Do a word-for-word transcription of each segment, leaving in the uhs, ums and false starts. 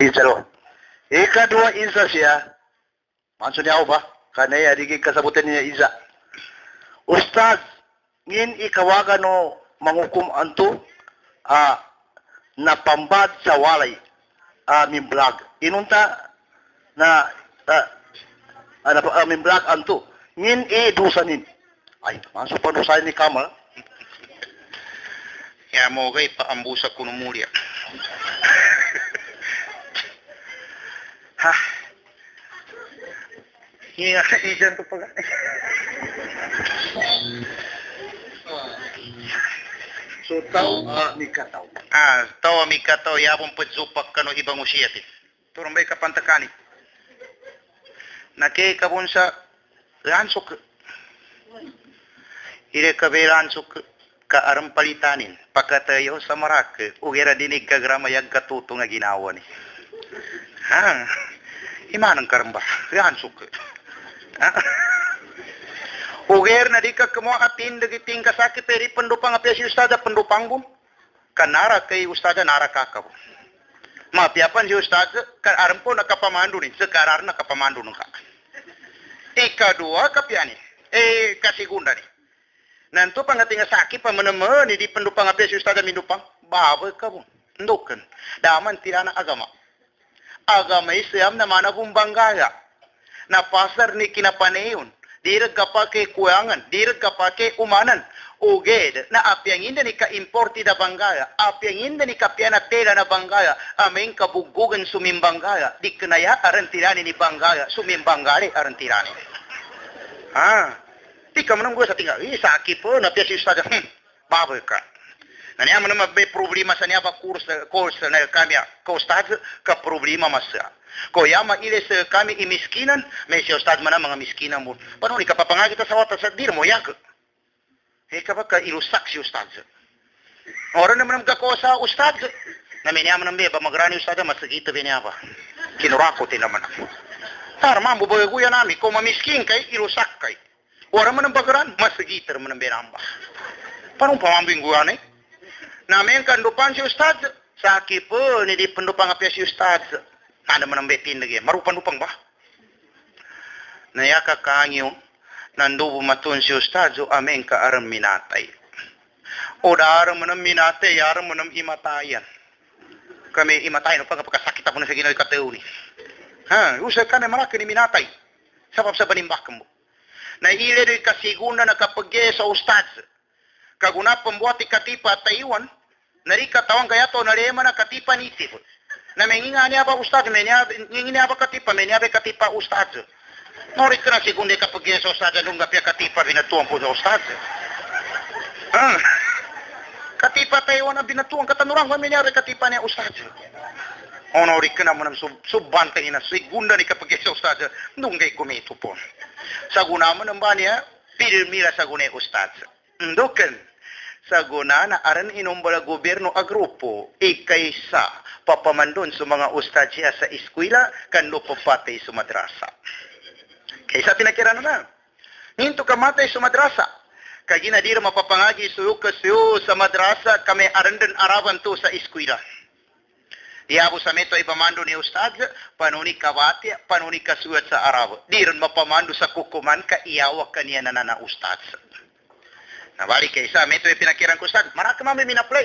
Isa lo. Ikadua Isa siya. Maksudnya apa? Karena ya di kasabutan niya Isa. Ustaz, ngin ikawaga no manghukum anto ah, napambad sa walay aming vlog. Inunta na uh, uh, aming vlog anto. Ngin i-dusanin. Ay, masuk pa dusanin ni Kamal. Ya mo kay paambusa kuno mulia. Hah. Iya, iyan to pala. So tao uh, ni kataw. Ah, tawa mi kataw yabong pagzupak kano ibang usiyati. Turong bay kapantakani. Nake kabun sa lansok. Ire kabe lansok ka aram palitanin. Pagkatayo sa marak, ugera dinig kagrama yag katuto nga ginawa ni. Ha? Imanang karamba. Lansok. Ha? Uger na di ka kamo atin dagiting kasakit peri pendupang apya si ustada pendupang bum. Kanara kay ustada nara kakaw. Mapiapan si ustada kan aram po nakapamandu ni sekarar nakapamandu nung ka. Ikadua kapiani. Eh kasigunda ni. Nanto pangatinga sakit pamenemen di pendupang apya si ustada mindupang. Baba ka bum. Ndukan. Daman tirana agama. Agama Islam na mana bum banggaya. Na pasar ni kinapaneyon. Dirag kapake kuyangan, dirag kapake umanan. Uged, na apyang inda ni ka-importi na banggaya, apyang inda ni kapyana tela na banggaya, aming kabugugan sumimbanggaya, di kanaya arantirani ni banggaya, sumimbanggari arantirani. Ah, di ka manang gue sa tinggal, eh, sakit po, napya si Ustad, hmm, baboy ka. Nanya mo naman may problema sa niya ba kursa, kursa na kami, ka Ustad, ka problema masya. Ko yama ile sa kami imiskinan, may si Ustad man mga miskinan mo. Paano ni kapapangagi kita sa wata sa dir mo, yak? Eh, kapag ka ilusak si Ustad. Ora naman ang kako sa Ustad. Namin yaman ang beba, magrani Ustad, masagita ba niya ba? Kinurakot naman ako. Tara, mambo bagaguya namin, kung mamiskin kay, ilusak kay. Ora man ang bagaran, masagita naman ang benamba. Paano pamambing guyan eh? Namin kandupan si Ustad. Sakit po, hindi pendupang apya si Ustad. Ada menambetin lagi, marupan-rupang bah. Naya kakangyo, nandubo matun si Ustadzo, amen ka aram minatay. O da aram manam minatay, aram manam imatayan. Kami imatayan, upang kapagkasakit ako na sa ginawin kateo ni. Ha, usay ka na maraki ni minatay. Sabab sa banimbak mo. Naile rin kasiguna na kapag sa Ustadzo. Kaguna pambuati katipa at taiwan, narikatawang gayato na lema na katipa nitip. Na menginga niya ba Ustad, menginga niya ba katipa, menginga ba katipa Ustad. Norit ka na sigunde kapag yan sa Ustad, nung gapya katipa, binatuang po sa Ustad. Ah, katipa tayo na binatuang katanurang, menginga ba katipa niya Ustad. O norit ka na mo ng sub subbantay na sigunda ni kapag yan sa Ustad, nung gay kumito po. Saguna mo ng ba niya, pilmira sagune Ustad. Ndukan, saguna na aran inumbala gobyerno a grupo, ikaysa, papamandon sa mga ustadya sa eskwela kan lupapatay sa madrasa. Kaysa pinakira na na. Ninto kamatay sa madrasa. Kaya ginadira mapapangagi suyo kasuyo sa madrasa kami arandan araban to sa eskwela. Diabo sa meto ipamando ni ustad, panuni kabati, panuni kasuat sa arabo. Diron mapamando sa kukuman ka iyawa kaniya na na ustad. Nabalik kaysa meto ipinakiran ko ustad, maraka mami minaplay.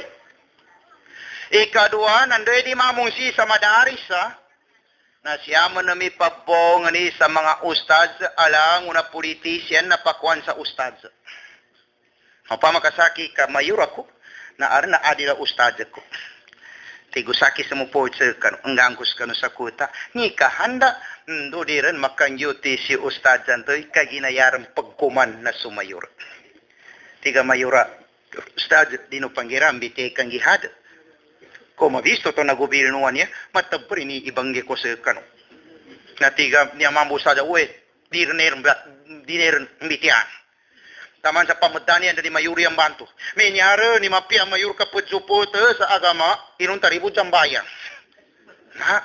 Ikadua, nandoy di mamungsi sa madaris, ha? Na siya mo na may pabong ni sa mga ustads, alang una politisyan na pakuan sa ustads. Mapamakasaki ka mayura ko, na aran na adila ustads ko. Tigusaki sa muport sa kano, angangkus kano sa kuta, ni kahanda, ndo di rin makanyuti si ustads antoy, kaginayaran pagkuman na sumayura. Tiga mayura, ustads, dino panggiram, biti kang gihad. Kung mabisto ito na gobyernuan niya, matabri ni ibangge ko sa kano. Natiga niya mambo sa dawe, di rin mbitian. Taman sa pamutan niya, dari mayuri ang banto. May nyara ni mapia mayur kaput supot sa agama, inong taribod sa bayan. Ha?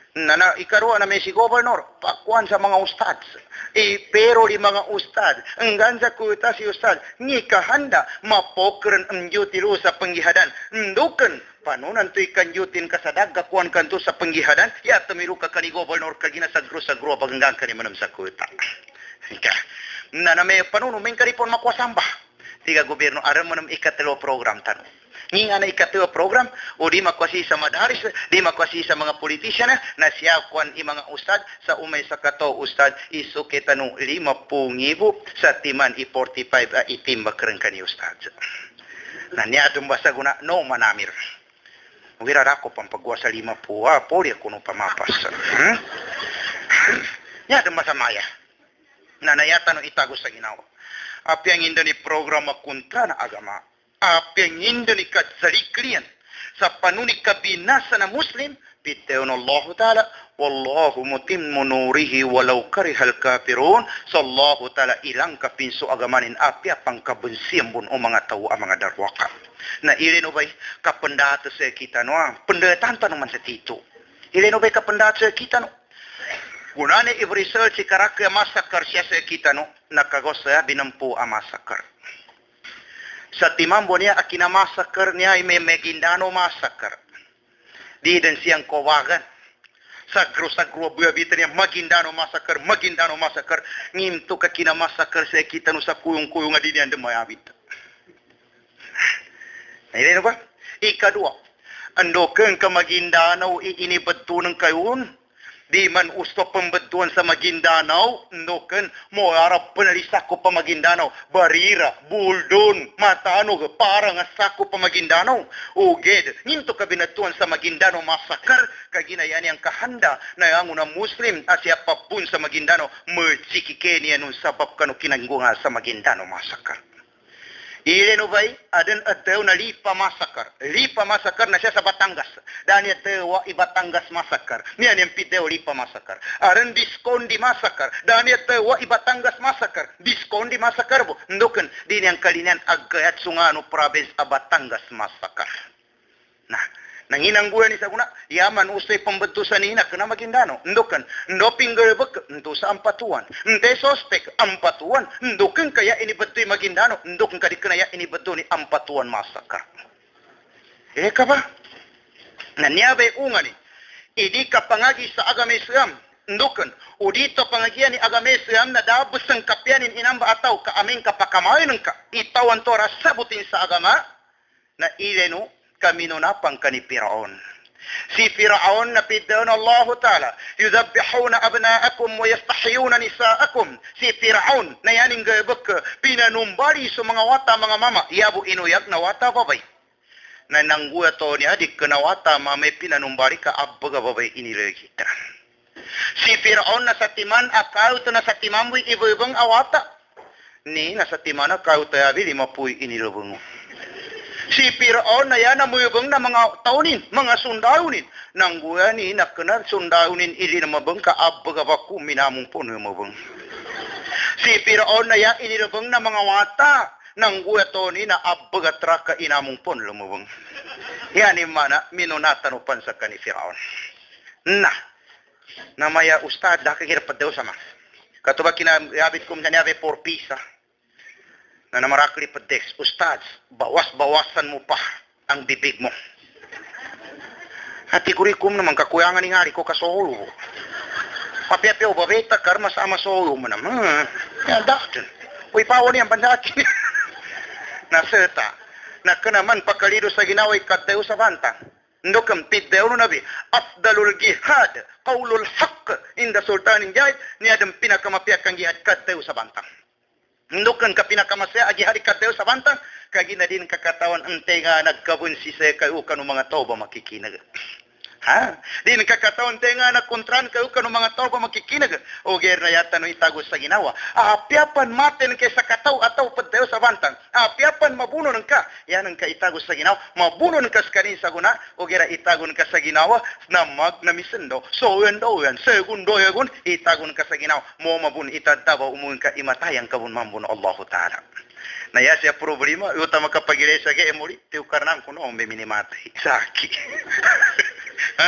Nana ikaruan na may si gobernador, pakuan sa mga ustad. E, pero di mga ustad, enggan sa kuta si ustad, ni kahanda, mapokren ang duty ro sa panggihadan. Ndukan, panunan to ikan yutin kasadag, kakuan kanto sa panggihadan, ya tumiru ka kani gobernador kagina sa gro sa gro paganggang kani manam sa kuta. Ika, nana may panuno, may karipon makwasamba. Tiga gobyerno, aram manam ikatelo program tanong. Nginga na ikatwa program o di makwasi sa madaris, di makwasi sa mga politisyan na siya kwan i mga ustad sa umay sa kato ustad isuke tanong lima pungibo sa timan i forty-five a itim bakreng kani ustad. Na niya dumbasa guna no manamir. Ugira rako pampagwa sa lima puwa, poli ako nung pamapas. Hmm? Niya dumbasa maya. Na nayata no itago sa ginawa. Api ang indo ni programa kontra na agama. Apa yang indo ni kazaliklian sa panuni kabinasa na Muslim bitaw na Allah Ta'ala wallahu mutimmu nurihi walau karihal kafirun sallahu Ta'ala ilang kapinso agamanin api apang kabensiam bun o mga tao ang mga darwaka na ilin ubay kapendata sa kita no pendatan tanong man sa tito ilin ubay kapendata sa kita no gunane i-research si karakya masakar siya sa kita no nakagosaya binampu a masakar. Sa timambo niya, akina massacre niya ay may Megindano massacre. Di din siyang kawagan. Sagro-sagro buya-bita niya, Magindano massacre, Magindano massacre. Ngimto ka kina massacre sa kita no sa kuyong-kuyong nga din yan dumayabit. Nailin ba? Ikadua, ando kang ka Magindano iinibadto ng kayon. Di man usto pembetuan sa Maguindanao, noken mo arap penalisako pa Maguindanao, barira, buldon, matano parang asako pa Maguindanao. Uged, ninto kabinatuan sa Maguindanao masakar, kaginayan yang kahanda na yang una Muslim asya papun sa Maguindanao, mercikike niya nun sabab kanu kinanggunga sa Maguindanao masakar. Ilin ubay, adan ataw na lipa masakar. Lipa masakar na siya sa Batangas. Dan ataw i Batangas masakar. Niyan yung pitew lipa masakar. Aran diskondi masakar. Dan ataw i Batangas masakar. Diskondi masakar bo. Ndukan, din yung kalinan agkayat sungano province a Batangas masakar. Nah, nanginang buwan ni saguna, yaman usay pembentusan ni na kena Maguindano. Ndukan, ndoping gerbek, ndu sa ampatuan. Nte sospek, ampatuan. Ndukan kaya ini betul Maguindano. Ndukan kadi kena ya ini betul ni ampatuan masakar. Eh ka ba? Na niyabe unga ni, idi ka pangagi sa agama Islam. Ndukan, o dito pangagian ni agama Islam na dabos ang kapyanin inamba ataw ka aming kapakamayon ka. Itawan to rasabutin sa agama na ileno kamino na pang kani Firaun. Si Firaun na pidaw na Allah Ta'ala, yudhabbihuna abnaakum wa yastahyuna nisaakum. Si Firaun na yaning gabak, pinanumbari sa mga wata mga mama, yabu inuyag na wata babay. Na nangguya to niya, di ka na wata mamay pinanumbari ka abbaga babay inilagita. Si Firaun na sa timan, akaw to na sa timamboy ibabang awata. Ni na sa timan, akaw to yabi limapuy inilabang mo. Si Firaun na yan na muyabang na mga taunin, mga sundaunin. Nangguya ni nakana sundaunin ili na mabang kaabaga baku minamong po na mabang. Si Firaun na yan inilabang na mga wata. Nangguya to ni na abaga traka inamong po na lumabang. Yan ni mana minunatanupan sa kani Firaun. Na, namaya ustad, dakagirap pa daw sama. Katubag kinabit ko minanyabi for pisa. Na namarakli padex, ustads, bawas-bawasan mo pa ang bibig mo. Hati kurikum naman kakuyangan ni ngari ko kasolo. Papiapyo babeta karma sama solo mo naman. Yan daktin. Uy pawan yan bandakin. Naseta. Nakanaman pakalido sa ginaway kadayo sa banta. Ndokam pidayo no nabi. Afdalul jihad. Qaulul haq. Inda sultanin jahit. Niyadang pinakamapiak ang jihad kadayo sa banta. Ndukan ka pinakamasaya agi hari kadeo sa bantang kagi na din kakatawan ante nga nagkabunsi sa kayo kanu mga tao ba makikinag. Ha? Din kakatawan te nga nagkontran kayo kanu mga tao ba makikinag. O ger na yata no itago sa ginawa. Apiapan maten kay sa kataw ataw padeo sa bantang. Apiapan mabunon ka. Yan ang kaitago sa ginawa. Mabunon ka sa kanin sa guna o gera itagon ka sa ginawa na mag na misendo. So yan daw yan. Segundo yagun itagon ka sa ginawa. Mo mabun itadawa umun ka imatayang kabun mambun Allah Ta'ala. Na ya siya problema utama kapag ilesa ge emuli tiu karnang kuno ombe minimatay. Saki. Ha?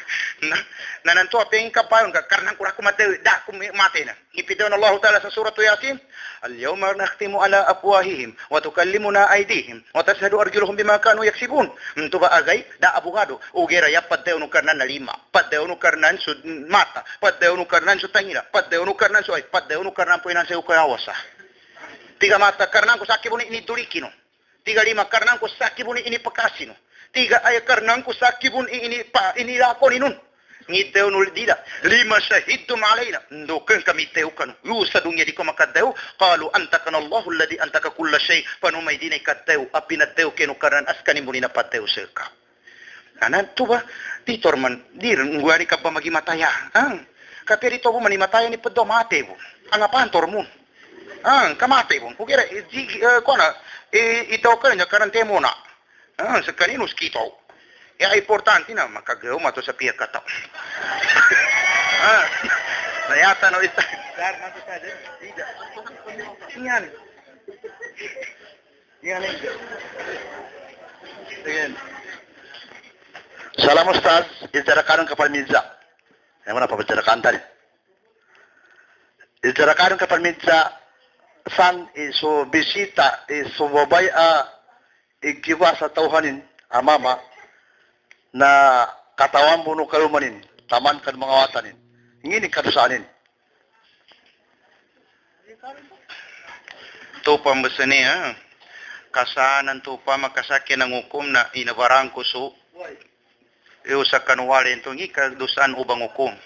na nananto apeng kapayon ka karena kuraku mate da kum mate na ipitaw na Allah taala sa surah Yasin al-yawma nakhtimu ala afwahihim wa tukallimuna aydihim wa tashhadu arjuluhum bima kanu yaksibun mtu ba azay da abogado ugera ya padeo no karnan na lima padeo no karnan su mata padeo no karnan su tangina padeo no karnan su ay padeo no karnan po inan sa ukayawasa tiga mata karnan ko sakit buni ini durikino tiga lima karnan ko sakit buni ini pekasino tiga ay karnan ko sakit buni ini pa ini lakon inun ngiteu nul dida lima syahidtum alaina ndoken kami teukan yusa dunya di ko makadeu qalu antakana Allahu alladhi antaka kull shay panumay dinay kadeu apina teu kenu karan askani munina pateu seka anan tuba di torman dir nguari ka magi mataya ang kapiri to mo mani mataya ni pedo mate bu ang apaan tormun ang kamate bu kukira ji kona ito kan nya karan temona ang sekali nuskito ya importante na makagaw mato sa piya kata. Ah, nayata no ita. Dar na sa dito. Yan. Yan. Yan. Salam Ustaz, ijarakan kepada Mirza. Yang mana pembicarakan tadi? Ijarakan kepada Mirza san iso bisita iso babaya igiwa sa tauhanin amama na katawan buno kalumanin, taman kan mengawatanin. Ingin kadusanin. Tupa mbasani ha. Kasanan tupa makasakyan ng hukom na inabarang kuso. Iyo sa kanwale ito ngi kadusan ubang hukom.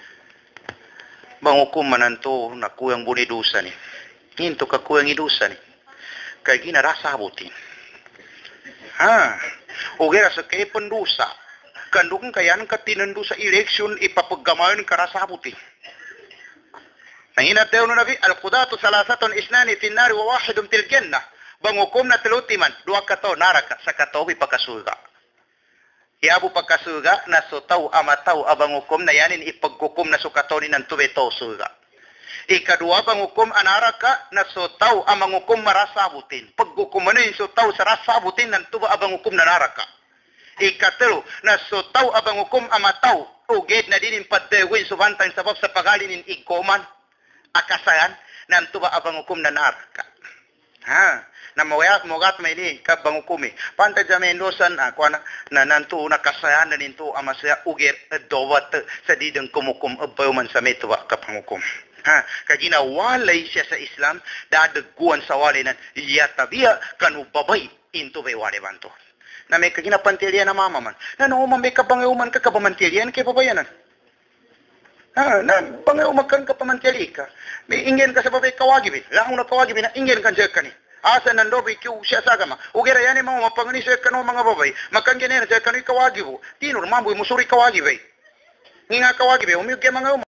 Bang hukom mananto na kuyang bunidusa ni. Nginto ka kuyang idusa ni. Kaya ginarasa abutin. Ha. Ugera sa kay pendusa kandung kayan katinendu sa election ipapagamayon karasabuti nangina tayo no nabi al-qudatu salasatun isnani fi an-nar wa wahidun fil jannah bangukom na telutiman dua kato naraka sa kato ipakasuga iabu pakasuga na so tau amatau abangukom na yanin ipagkukom na sukatonin ng tubeto suga ikadua bangukom anaraka na so tau amangukom marasabutin paggukom ano yung so tau sa rasabutin ng tuba abangukom na naraka ikatelo na so tau abangukom amatau uged na dinin padewin subantang sabab sa pagalinin ikoman akasayan ng tuba abangukom na naraka ha na mawayat mogat may ni kabangukumi pantay jamin dosan ako na na nantu nakasayan na nintu amasaya uged dowat sa didang kumukum abayman sa metwa kapangukom ha kagina walay siya sa Islam dadaguan sa walinan yatabiya kanu babay into bay wale banto na may kagina pantilian na mama man na no man may kabangeuman ka kabamantilian kay babayanan ha na bangeuman kan kapamantili ka may ingen ka sa babay kawagibin lang na kawagibin na ingen kan jek kani asa nandobi kiu siya sagama ugera yani mo mapangani sa kanu mga babay makangene sa kanu kawagibo tinur mamboy musuri kawagibe nginga kawagibe umigay mga